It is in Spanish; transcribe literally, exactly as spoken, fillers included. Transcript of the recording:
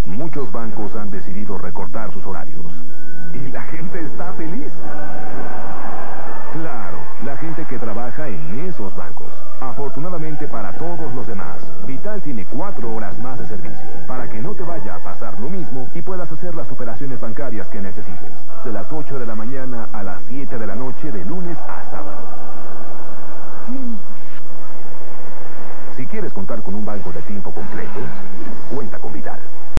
Muchos bancos han decidido recortar sus horarios. ¿Y la gente está feliz? Claro, la gente que trabaja en esos bancos. Afortunadamente para todos los demás, Vital tiene cuatro horas más de servicio para que no te vaya a pasar lo mismo y puedas hacer las operaciones bancarias que necesites. De las ocho de la mañana a las siete de la noche de lunes a sábado. Si quieres contar con un banco de tiempo completo, cuenta con Vital.